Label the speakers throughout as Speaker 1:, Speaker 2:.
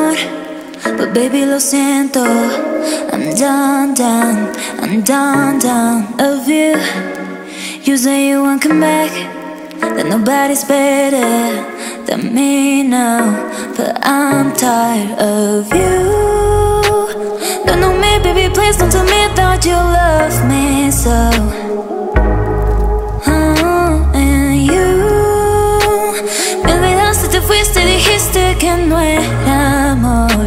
Speaker 1: amor, but baby lo siento. I'm done, done, I'm done, done of you. You say you won't come back, that nobody's better than me now, but I'm tired of you. Don't know me, baby, please don't tell me that you love me so. And you me olvidaste, te fuiste, dijiste que no era amor.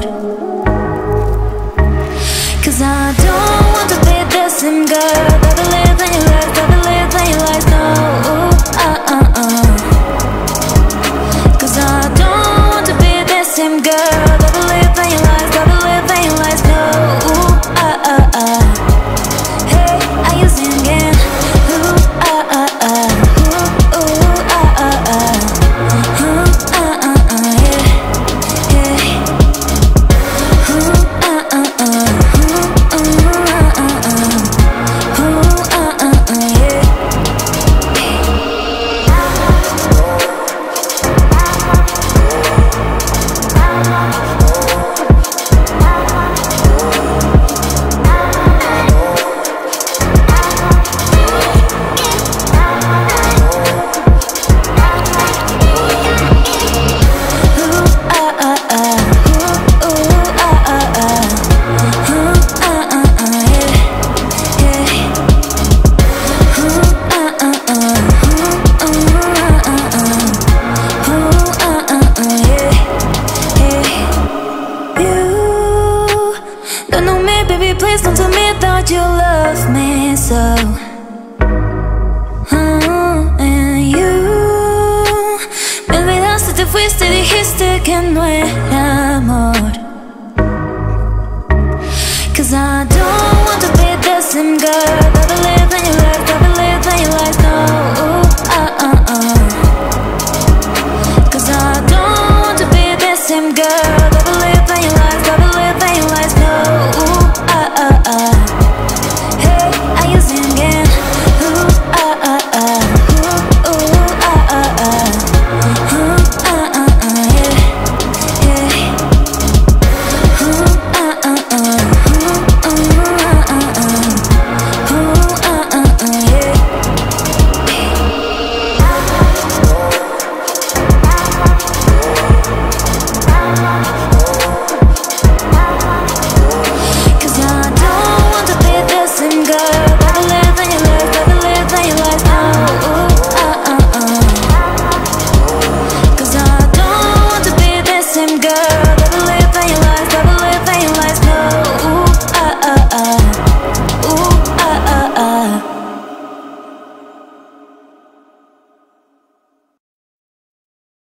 Speaker 1: Cause I don't want to be the same girl that believe in your lies, that believe in your lies, no. Cause I don't want to be the same girl that believe in your lies, that believe in your lies, no. Hey, are you singing? Please don't tell me that you love me so. And you me olvidaste, te fuiste, dijiste que no era